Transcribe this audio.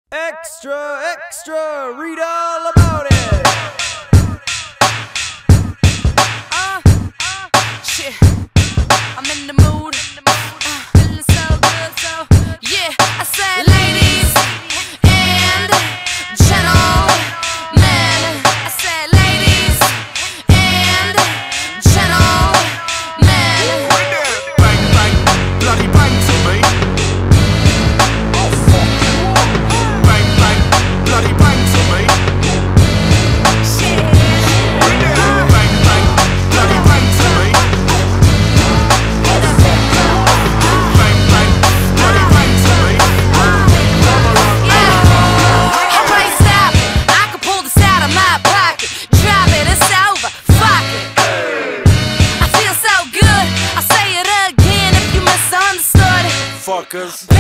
Extra, extra, read all about it. Shit, I'm in the mood. Feeling so good, so yeah. I said, ladies and gentlemen. I said, ladies and gentlemen. Bang, bang, bloody bang to me. Oh fuck you. Bang, bang, bloody bang to me. Shit. Bang, bang, bloody bang to me. Oh fuck you. Bang, bang, bloody bang to me. Alright, stop. I can pull this out of my pocket. Drop it, it's over. Fuck it. I feel so good. I'll say it again if you misunderstood. Fuckers.